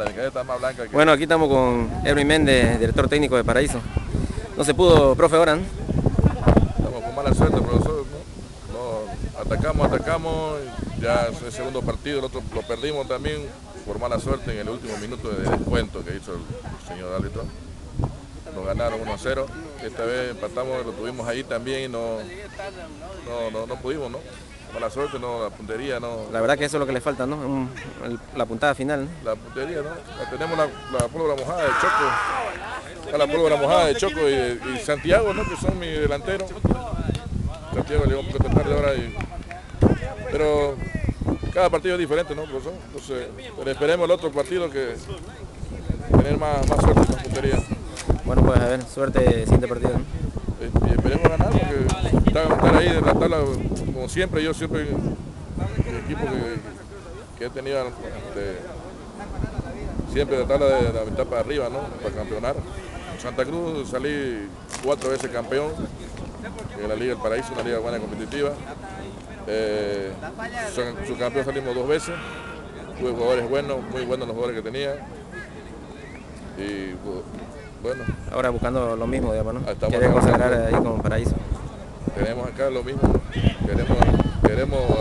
la camiseta está más blanca que... Bueno, aquí estamos con Erwin Méndez, director técnico de Paraíso. No se pudo, profe, ahora, ¿no? Estamos con mala suerte, profesor, ¿no? Atacamos, ya es el segundo partido, el otro lo perdimos también por mala suerte en el último minuto de descuento que hizo el señor árbitro. Nos ganaron 1-0, esta vez empatamos, lo tuvimos ahí también y no pudimos, ¿no? Mala suerte, no, la puntería, no. La verdad que eso es lo que le falta, ¿no? La puntada final, ¿no? La puntería, ¿no? Tenemos la pólvora mojada de Choco, está la pólvora mojada de Choco y Santiago, ¿no? Que son mis delanteros. Santiago llegó un poco tarde ahora, pero cada partido es diferente, ¿no, profesor? Entonces, pero esperemos el otro partido que tener más suerte en la puntería. Bueno, pues a ver, suerte siguiente partido, ¿no? Y esperemos ganar porque estar ahí en la tabla, como siempre, yo siempre, el equipo que he tenido, siempre de tabla de la mitad para arriba, ¿no? Para campeonar. En Santa Cruz salí 4 veces campeón en la Liga del Paraíso, una liga buena y competitiva. Subcampeón salimos 2 veces, tuve jugadores buenos, muy buenos los jugadores que tenía. Y bueno. Ahora buscando lo mismo, digamos, ¿no? Quiere consagrar ahí con Paraíso. Tenemos acá lo mismo, queremos